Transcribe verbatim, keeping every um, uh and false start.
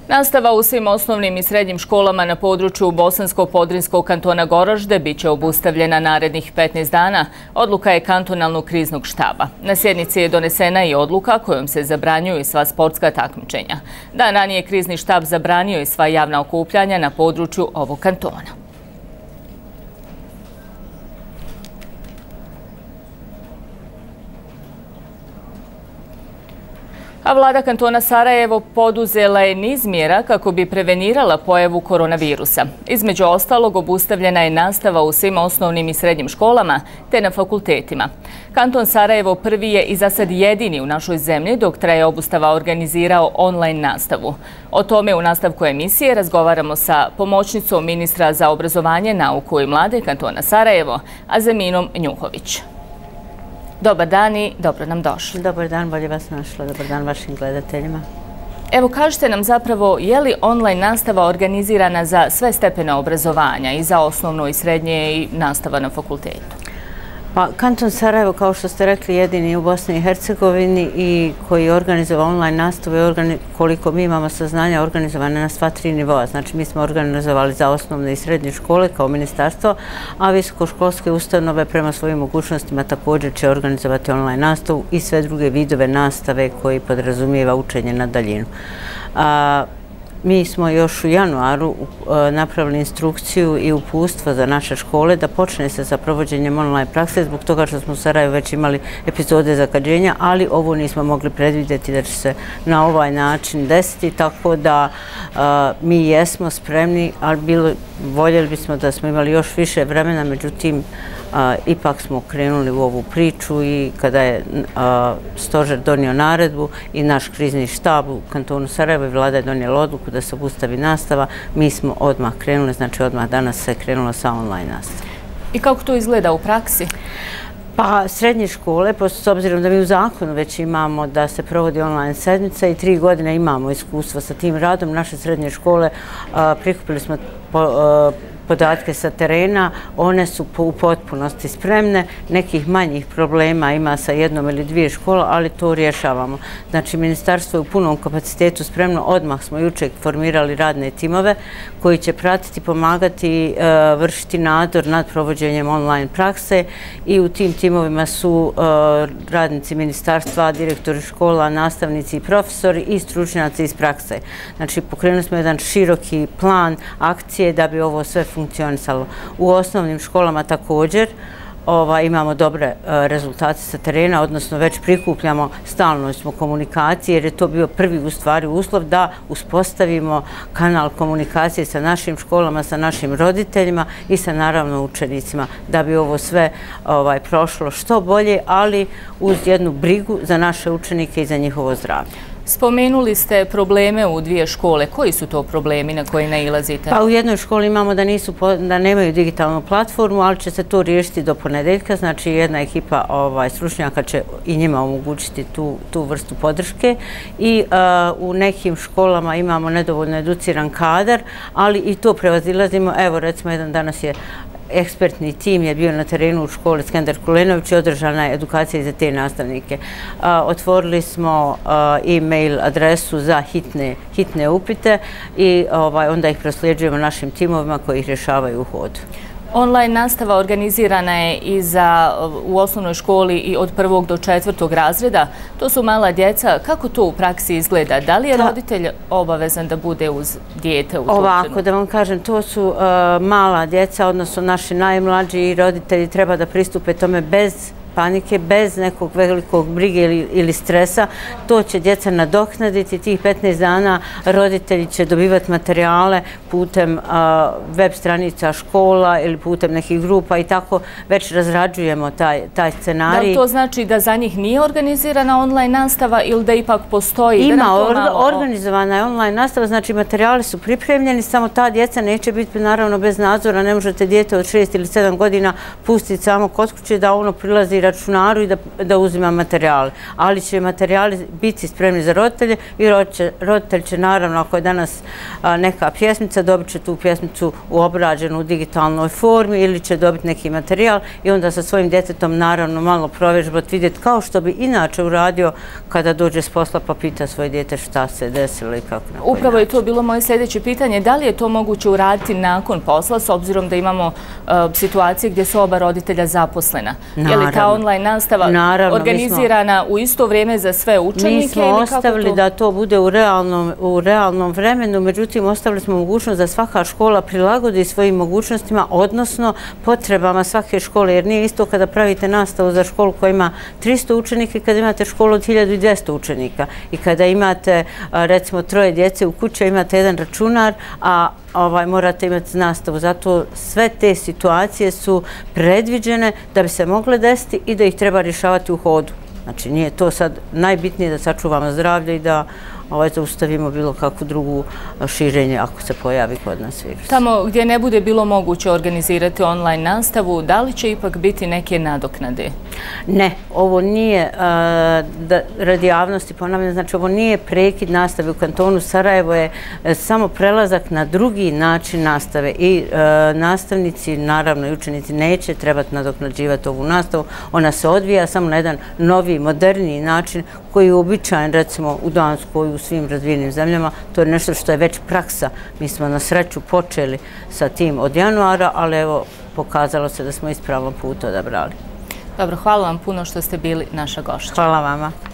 Nastava u svim osnovnim i srednjim školama na području Bosansko-Podrinjskog kantona Goražde bit će obustavljena narednih petnaest dana. Odluka je kantonalnog kriznog štaba. Na sjednici je donesena i odluka kojom se zabranjuju i sva sportska takmičenja. Dan ranije krizni štab zabranio i sva javna okupljanja na području ovog kantona. A vlada kantona Sarajevo poduzela je niz mjera kako bi prevenirala pojavu koronavirusa. Između ostalog, obustavljena je nastava u svim osnovnim i srednjim školama te na fakultetima. Kanton Sarajevo prvi je i za sad jedini u našoj zemlji dok traje obustava organizirao online nastavu. O tome u nastavku emisije razgovaramo sa pomoćnicom ministra za obrazovanje, nauku i mlade kantona Sarajevo, Azeminom Njuhović. Dobar dan i dobro nam došli. Dobar dan, bolje vas našla. Dobar dan vašim gledateljima. Evo, kažite nam zapravo, je li online nastava organizirana za sve stepene obrazovanja, i za osnovno i srednje i nastava na fakultetu? Pa, kanton Sarajevo, kao što ste rekli, jedini u Bosni i Hercegovini i koji je organizovao online nastavu, koliko mi imamo saznanja, organizovane na sva tri nivoa. Znači, mi smo organizovali za osnovne i srednje škole kao ministarstvo, a visokoškolske ustanove prema svojim mogućnostima također će organizovati online nastavu i sve druge vidove nastave koji podrazumijeva učenje na daljinu. Mi smo još u januaru napravili instrukciju i uputstvo za naše škole da počne se sa provođenjem online prakse zbog toga što smo u Sarajevu već imali epizode zagađenja, ali ovo nismo mogli predvidjeti da će se na ovaj način desiti, tako da mi jesmo spremni, ali voljeli bismo da smo imali još više vremena, međutim ipak smo krenuli u ovu priču i kada je stožer donio naredbu i naš krizni štab u kantonu Sarajevo i vlada je donijela odluku da se obustavi nastava, mi smo odmah krenuli, znači odmah danas se krenulo sa online nastavom. I kako to izgleda u praksi? Pa, srednje škole, s obzirom da mi u zakonu već imamo da se provodi online sedmica i tri godine imamo iskustva sa tim radom, naše srednje škole prikupili smo podatke sa terena, one su u potpunosti spremne, nekih manjih problema ima sa jednom ili dvije škola, ali to rješavamo. Znači, ministarstvo je u punom kapacitetu spremno, odmah smo jučer formirali radne timove koji će pratiti, pomagati, vršiti nadzor nad provođenjem online prakse i u tim timovima su radnici ministarstva, direktori škola, nastavnici i profesori i stručnjaci iz prakse. Znači, pokrenuli smo jedan široki plan akcije da bi ovo sve funkcionisalo. U osnovnim školama također imamo dobre rezultate sa terena, odnosno već prikupljamo, stalno smo komunikacije jer je to bio prvi u stvari uslov da uspostavimo kanal komunikacije sa našim školama, sa našim roditeljima i sa naravno učenicima da bi ovo sve prošlo što bolje, ali uz jednu brigu za naše učenike i za njihovo zdravlje. Spomenuli ste probleme u dvije škole. Koji su to problemi na koje nailazite? Pa u jednoj školi imamo da, nisu, da nemaju digitalnu platformu, ali će se to riješiti do ponedeljka. Znači jedna ekipa ovaj, stručnjaka će i njima omogućiti tu, tu vrstu podrške. I uh, u nekim školama imamo nedovoljno educiran kadar, ali i to prevazilazimo. Evo recimo jedan danas je ekspertni tim je bio na terenu u školi Skender Kulenović i održana je edukacija za te nastavnike. Otvorili smo e-mail adresu za hitne, hitne upite i ovaj, onda ih prosljeđujemo našim timovima koji ih rješavaju u hodu. Online nastava organizirana je i za, u osnovnoj školi i od prvog do četvrtog razreda. To su mala djeca. Kako to u praksi izgleda? Da li je roditelj obavezan da bude uz dijete u tom trenutku? Ovako, da vam kažem, to su uh, mala djeca, odnosno naši najmlađi roditelji treba da pristupe tome bez panike, bez nekog velikog brige ili, ili stresa. To će djeca nadoknaditi. Tih petnaest dana roditelji će dobivati materijale putem a, web stranica škola ili putem nekih grupa i tako već razrađujemo taj, taj scenarij. Da li to znači da za njih nije organizirana online nastava ili da ipak postoji? Ima, or, organizovana je online nastava, znači materijali su pripremljeni, samo ta djeca neće biti naravno bez nadzora. Ne možete dijete od šest ili sedam godina pustiti samo kod kuće da ono prilazi računaru i da, da uzima materijale. Ali će materijali biti spremni za roditelje i roditelj će naravno, ako je danas a, neka pjesmica, dobit će tu pjesmicu uobrađenu u digitalnoj formi ili će dobiti neki materijal i onda sa svojim djetetom naravno malo provježbati, vidjeti kao što bi inače uradio kada dođe s posla pa pita svoje dijete šta se desilo i kako na koji Upravo je način. to bilo moje sljedeće pitanje. Da li je to moguće uraditi nakon posla, s obzirom da imamo uh, situacije gdje su oba roditelja zaposlena? Je li ta online nastava Naravno, organizirana u isto vrijeme za sve učenike? Mi smo ostavili to? da to bude u realnom, u realnom vremenu, međutim ostavili smo mogućnost da svaka škola prilagodi svojim mogućnostima, odnosno potrebama svake škole, jer nije isto kada pravite nastavu za školu koja ima tristo učenika i kada imate školu od hiljadu dvjesto učenika i kada imate recimo troje djece u kući, imate jedan računar, a ovaj, morate imati nastavu. Zato sve te situacije su predviđene da bi se mogle desiti i da ih treba rješavati u hodu. Znači nije to sad najbitnije da sačuvamo zdravlje i da ovaj, zaustavimo bilo kakvu drugu širenje ako se pojavi kod nas virus. Tamo gdje ne bude bilo moguće organizirati online nastavu, da li će ipak biti neke nadoknade? Ne, ovo nije, a, da, radi javnosti ponavljam, znači ovo nije prekid nastave u kantonu Sarajevo, je a, samo prelazak na drugi način nastave i a, nastavnici, naravno i učenici, neće trebati nadoknađivati ovu nastavu. Ona se odvija samo na jedan novi, moderniji način koji je uobičajen recimo u Danskoj, u svim razvijenim zemljama. To je nešto što je već praksa. Mi smo na sreću počeli sa tim od januara, ali evo pokazalo se da smo ispravan put odabrali. Dobro, hvala vam puno što ste bili naša gošća. Hvala vama.